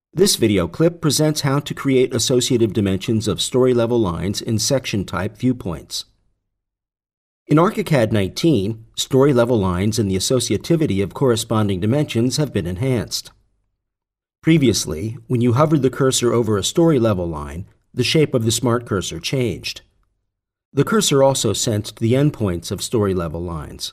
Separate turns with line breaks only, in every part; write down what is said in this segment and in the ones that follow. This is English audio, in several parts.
This video clip presents how to create associative dimensions of story-level lines in section-type viewpoints. In ArchiCAD 19, story-level lines and the associativity of corresponding dimensions have been enhanced. Previously, when you hovered the cursor over a story-level line, the shape of the smart cursor changed. The cursor also sensed the endpoints of story-level lines.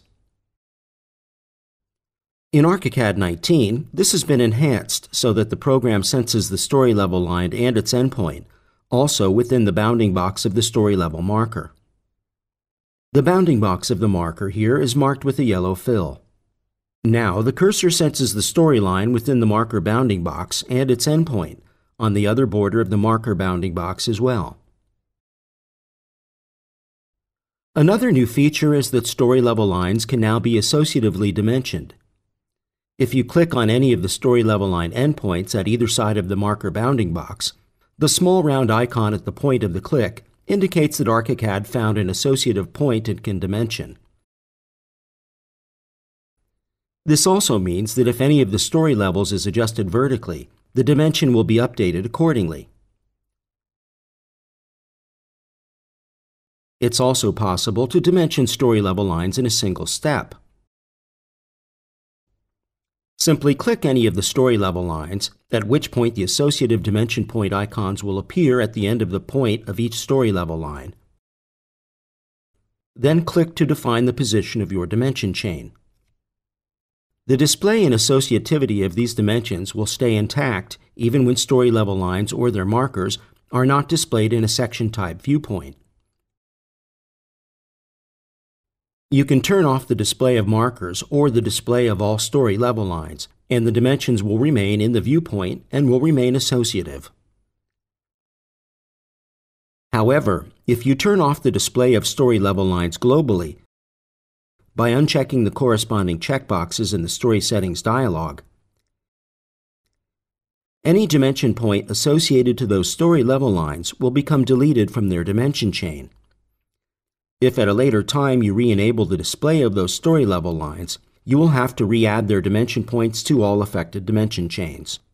In ArchiCAD 19, this has been enhanced so that the program senses the story-level line and its endpoint, also within the bounding box of the story-level marker. The bounding box of the marker here is marked with a yellow fill. Now, the cursor senses the storyline within the marker bounding box and its endpoint on the other border of the marker bounding box as well. Another new feature is that story-level lines can now be associatively dimensioned. If you click on any of the story-level line endpoints at either side of the marker bounding box, the small round icon at the point of the click indicates that ArchiCAD found an associative point it can dimension. This also means that if any of the story levels is adjusted vertically, the dimension will be updated accordingly. It's also possible to dimension story-level lines in a single step. Simply click any of the story-level lines, at which point the associative dimension point icons will appear at the end of the point of each story-level line. Then click to define the position of your dimension chain. The display and associativity of these dimensions will stay intact even when story-level lines or their markers are not displayed in a section-type viewpoint. You can turn off the display of markers or the display of all story-level lines, and the dimensions will remain in the viewpoint and will remain associative. However, if you turn off the display of story-level lines globally by unchecking the corresponding checkboxes in the Story Settings dialog, any dimension point associated to those story-level lines will become deleted from their dimension chain. If at a later time you re-enable the display of those story-level lines, you will have to re-add their dimension points to all affected dimension chains.